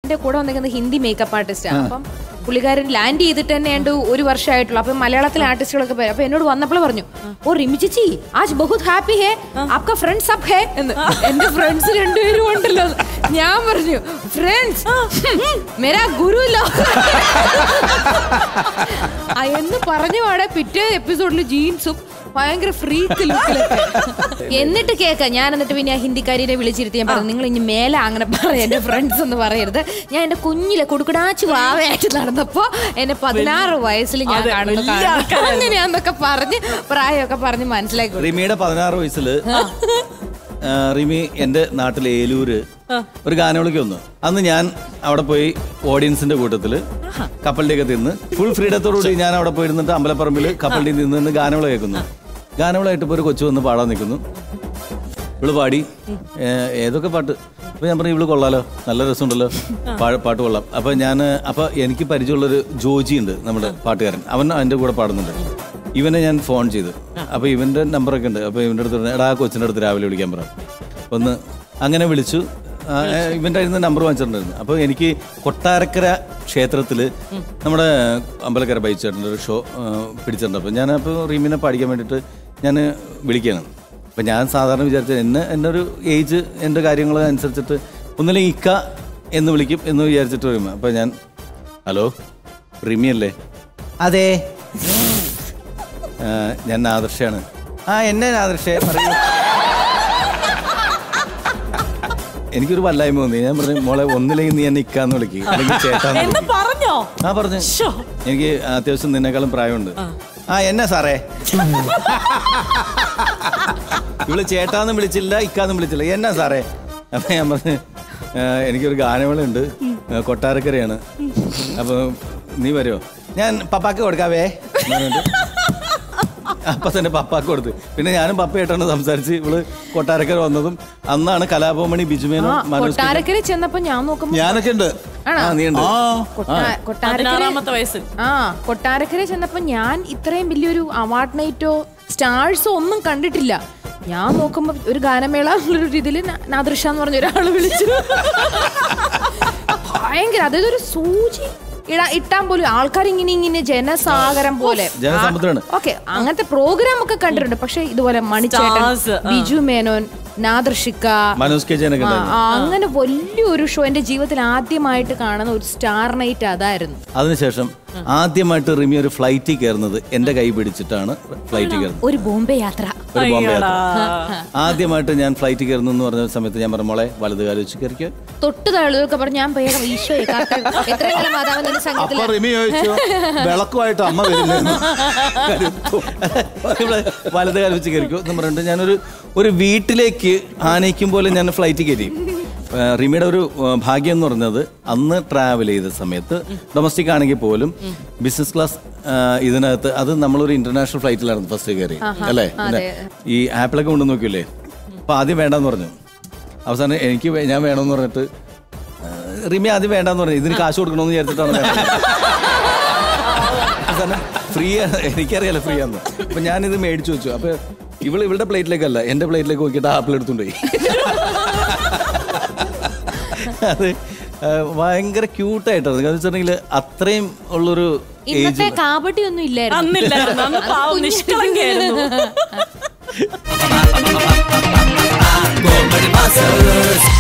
കൂടെ വന്നിരിക്കുന്നത് ഹിന്ദി മേക്കപ്പ് ആർട്ടിസ്റ്റാണ്. അപ്പം പുള്ളിക്കാരൻ ലാൻഡ് ചെയ്തിട്ട് തന്നെ ഉണ്ട് 1 വർഷമായിട്ടുള്ളൂ. അപ്പൊ മലയാളത്തിലെ ആർട്ടിസ്റ്റുകളൊക്കെ പേര്. അപ്പൊ എന്നോട് വന്നപ്പോൾ പറഞ്ഞു, ഓ റിമി ചേച്ചി ആജ് ബഹുത് ഹാപ്പി ഹേ, ആപ്കാ ഫ്രണ്ട്സ് അപ്പ് ഹേ എന്ന്. എന്റെ ഫ്രണ്ട്സ് 2 പേരും ഉണ്ടല്ലോ. ഞാൻ പറഞ്ഞു ഫ്രണ്ട്സ് മേരാ ഗുരു എന്ന് പറഞ്ഞു. പാടെ പിറ്റേ എപ്പിസോഡിൽ ജീൻസും ഭയങ്കര ഫ്രീക്ക് ലുക്കിലൊക്കെ. എന്നിട്ട് കേൾക്കാം ഞാൻ. എന്നിട്ട് പിന്നെ ഹിന്ദിക്കാരിനെ വിളിച്ചിരുത്തി ഞാൻ പറഞ്ഞു, നിങ്ങൾ ഇനി മേലെ അങ്ങനെ പറയാം എന്റെ ഫ്രണ്ട്സ് എന്ന് പറയരുത്. ഞാൻ എന്റെ കുഞ്ഞിലെ കൊടുക്കടാച്ചു വാവയായിട്ട് നടന്നപ്പോ എന്നെ 16 വയസ്സിൽ ഞാൻ കാണുന്നു അങ്ങനെയാന്നൊക്കെ പറഞ്ഞ് പ്രായമൊക്കെ പറഞ്ഞ് മനസ്സിലാക്കി. റിമിയുടെ 16 വയസ്സില് റിമി എന്റെ നാട്ടിലെ ഏലൂര് ഒരു ഗാനവിളിക്ക് വന്നു. അന്ന് ഞാൻ അവിടെ പോയി ഓഡിയൻസിന്റെ കൂട്ടത്തില് കപ്പലിലേക്ക് തിന്ന് ഫുൾ ഫ്രീഡത്തോടുകൂടി ഞാൻ അവിടെ പോയിരുന്നിട്ട് അമ്പലപ്പറമ്പിൽ കപ്പലിൽ നിന്ന് ഗാനവിള കേൾക്കുന്നു. ഗാനവിളായിട്ട് ഇപ്പോൾ ഒരു കൊച്ചു വന്ന് പാടാൻ നിൽക്കുന്നു. ഇവള് പാടി ഏതൊക്കെ പാട്ട്. അപ്പൊ ഞാൻ പറഞ്ഞു ഇവള് കൊള്ളാലോ, നല്ല രസമുണ്ടല്ലോ, പാട്ട് കൊള്ളാം. അപ്പൊ എനിക്ക് പരിചയമുള്ളൊരു ജോജി ഉണ്ട്, നമ്മുടെ പാട്ടുകാരൻ. അവൻ അതിന്റെ കൂടെ പാടുന്നുണ്ട്. ഇവനെ ഞാൻ ഫോൺ ചെയ്തു. അപ്പൊ ഇവന്റെ നമ്പറൊക്കെ ഉണ്ട്. അപ്പൊ ഇവന്റെ അടുത്ത് എടാ കൊച്ചിന്റെ അടുത്ത് രാവിലെ വിളിക്കാൻ പറ. ഒന്ന് അങ്ങനെ വിളിച്ചു. ഇവന്റെ ആയിരുന്നു നമ്പർ വാങ്ങിച്ചിട്ടുണ്ടായിരുന്നു. അപ്പൊ എനിക്ക് കൊട്ടാരക്കര ക്ഷേത്രത്തില് നമ്മുടെ അമ്പലക്കര ബൈച്ചേട്ടൻ്റെ ഒരു ഷോ പിടിച്ചിട്ടുണ്ട്. അപ്പൊ ഞാനപ്പോൾ റീമിനെ പഠിക്കാൻ വേണ്ടിയിട്ട് ഞാൻ വിളിക്കുകയാണ്. അപ്പം ഞാൻ സാധാരണ വിചാരിച്ചത് എൻ്റെ ഒരു ഏജ് എൻ്റെ കാര്യങ്ങൾ അനുസരിച്ചിട്ട് ഒന്നില്ലെങ്കിൽ ഇക്ക എന്ന് വിളിക്കും എന്ന് വിചാരിച്ചിട്ട് വരുമ്പോൾ. അപ്പം ഞാൻ ഹലോ റിമി അല്ലേ? അതെ ഞാൻ ആദർശാണ്. എന്നെ ആദർശേ പറയൂ. എനിക്കൊരു വല്ലായ്മ തോന്നി. ഞാൻ പറഞ്ഞു മോളെ ഒന്നില്ലെങ്കിൽ നീ എന്നെ ഇക്കാന്ന് വിളിക്കും, അല്ലെങ്കിൽ ചേട്ടാന്ന് പറഞ്ഞു. എനിക്ക് അത്യാവശ്യം നിന്നെക്കാളും പ്രായമുണ്ട്. എന്നാ സാറേ ഇവള് ചേട്ടാന്നും വിളിച്ചില്ല ഇക്കാന്നും വിളിച്ചില്ല, എന്നാ സാറേ. അപ്പൊ ഞാൻ പറഞ്ഞു എനിക്കൊരു ഗാനമേളയുണ്ട്, കൊട്ടാരക്കരയാണ്, അപ്പൊ നീ വരുമോ? ഞാൻ പപ്പാക്ക് കൊടുക്കാവേ. അപ്പൊ തന്നെ പപ്പാക്ക് കൊടുത്ത്. പിന്നെ ഞാനും പപ്പയായിട്ടാണ് സംസാരിച്ച് ഇവള് കൊട്ടാരക്കര വന്നതും. അന്നാണ് കലാഭവമണി ബിജുമേനോ കൊട്ടാരക്കര ചെന്നപ്പോ ഞാൻ നോക്കുമ്പോ ഞാനൊക്കെ ഉണ്ട്. കൊട്ടാരക്കര ചെന്നപ്പോ ഞാൻ ഇത്രയും വലിയൊരു അവാർഡ് നൈറ്റോ സ്റ്റാർസോ ഒന്നും കണ്ടിട്ടില്ല. ഞാൻ നോക്കുമ്പോ ഒരു ഗാനമേള എന്നുള്ളൊരു രീതിയിൽ നാദൃശ എന്ന് പറഞ്ഞ ഒരാള് വിളിച്ചു. ഭയങ്കര, അതായത് ഒരു സൂചി ഇട്ടാൻ പോലും ആൾക്കാർ ഇങ്ങനെ ജനസാഗരം പോലെ. ഓക്കെ, അങ്ങനത്തെ പ്രോഗ്രാം ഒക്കെ കണ്ടിട്ടുണ്ട്. പക്ഷെ ഇതുപോലെ മണിച്ചേട്ടൻ, ബിജു മേനോൻ, നാദൃഷിക്ക, അങ്ങനെ വലിയൊരു ഷോ എന്റെ ജീവിതത്തിൽ ആദ്യമായിട്ട് കാണുന്ന ഒരു സ്റ്റാർ നൈറ്റ് അതായിരുന്നു. അതിനുശേഷം ആദ്യമായിട്ട് റിമി ഒരു ഫ്ലൈറ്റിൽ കയറുന്നത് എന്റെ കൈ പിടിച്ചിട്ടാണ്. ഫ്ലൈറ്റിൽ കയറുന്നത് ഒരു ബോംബെ യാത്ര. ആദ്യമായിട്ട് ഞാൻ ഫ്ലൈറ്റിൽ കയറുന്നു എന്ന് പറഞ്ഞ സമയത്ത് ഞാൻ പറഞ്ഞ മോളെ വലത് കാലം വെച്ച് കയറിക്കോ, തൊട്ട് തള്ളുക പറഞ്ഞു. ഞാൻ വിളക്കുമായിട്ട് അമ്മ വലത് കാലം വെച്ച് കയറിക്കോ എന്ന് പറഞ്ഞിട്ട് ഞാനൊരു വീട്ടിലേക്ക് ആനയിക്കും പോലെ ഞാൻ ഫ്ലൈറ്റിൽ കയറി. റിമിയുടെ ഒരു ഭാഗ്യം എന്ന് പറഞ്ഞത് അന്ന് ട്രാവൽ ചെയ്ത സമയത്ത് ഡൊമസ്റ്റിക് ആണെങ്കിൽ പോലും ബിസിനസ് ക്ലാസ് ഇതിനകത്ത്, അത് നമ്മളൊരു ഇന്റർനാഷണൽ ഫ്ലൈറ്റിലായിരുന്നു ഫസ്റ്റ് കയറി അല്ലേ. ഈ ആപ്പിളൊക്കെ കൊണ്ടു നോക്കില്ലേ. അപ്പൊ ആദ്യം വേണ്ടെന്ന് പറഞ്ഞു. അവസാനം ഞാൻ വേണമെന്ന് പറഞ്ഞിട്ട് റിമി ആദ്യം വേണ്ടെന്ന് പറഞ്ഞു. ഇതിന് കാശ് കൊടുക്കണമെന്ന് വിചാരിച്ചിട്ടാണ്. അവസാനം ഫ്രീ ആണ്, എനിക്കറിയാലോ ഫ്രീ ആണെന്ന്. അപ്പൊ ഞാനിത് മേടിച്ചു വെച്ചു. അപ്പൊ ഇവളുടെ പ്ലേറ്റിലേക്കല്ല എന്റെ പ്ലേറ്റിലേക്ക് നോക്കിയിട്ട് ആപ്പിൾ എടുത്തുകൊണ്ടുപോയി. അത് ഭയങ്കര ക്യൂട്ടായിട്ടാണ്. കാരണം വെച്ചിട്ടുണ്ടെങ്കിൽ അത്രയും ഉള്ളൊരു കാപട്യൊന്നും ഇല്ലായിരുന്നു.